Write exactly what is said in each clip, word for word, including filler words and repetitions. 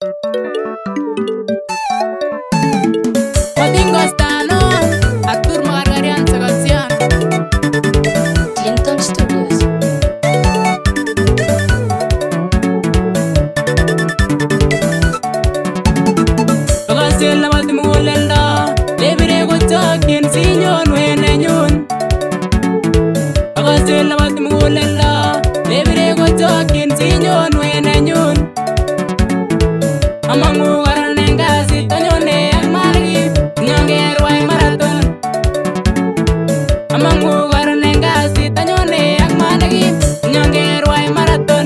motingo stano atur magargarian sagasian Clinton Studios. Agasela matmulenda lebire go takin sinyon wenenyun. Agasela matmulenda lebire go takin sinyon wenenyun. Amangu garanengasi tanyone amari nyangeru ay marathon. Amangu garanengasi tanyone amari nyangeru ay marathon.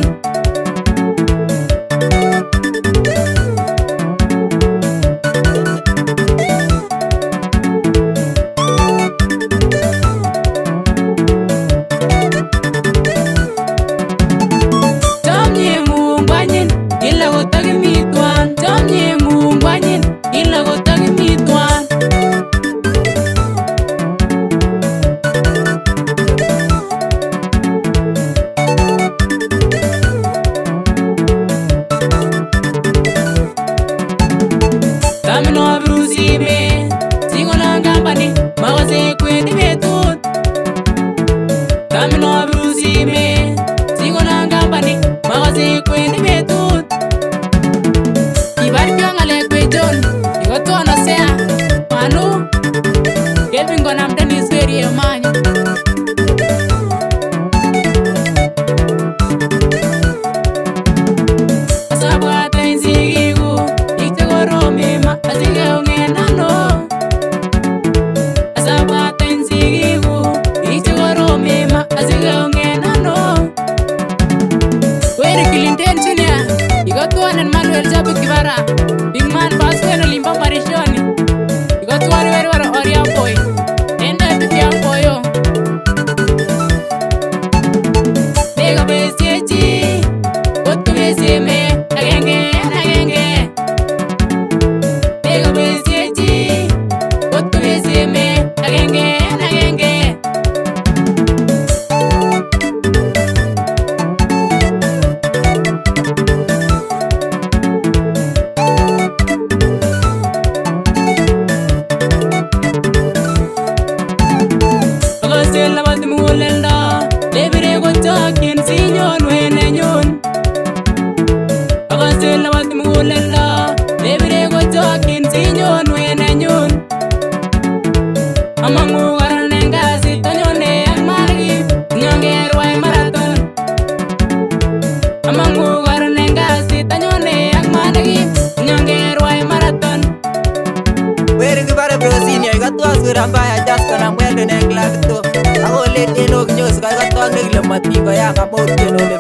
Kamino brusi me, singo na ngambani, mawase kwendi betut. Kamino brusi me, singo na ngambani, mawase kwendi betut. Ibar kyo ngale kwejon, igo to na sea, manu, Kevin go nam dani seri e manyo. Asabwa tenzi gu, ikte go rome ma. Big man pass when a limba marishoni. You got one very well or your boy. End up with young boy. Make a message. What to say me again again. Make a message. What to say me again again. Agasela matmulenda lebire go takin sinyon wenenyun. Agasela matmulenda lebire go takin sinyon wenenyun. Amangu garanengasi tanyone amari nyangeru ay marathon. Amangu garanengasi tanyone amari nyangeru ay marathon. Where is the bare brosini? I got to ask where I'm by. I just can't well the neck like to. I will let you know news. I got to make the motingo. I got more.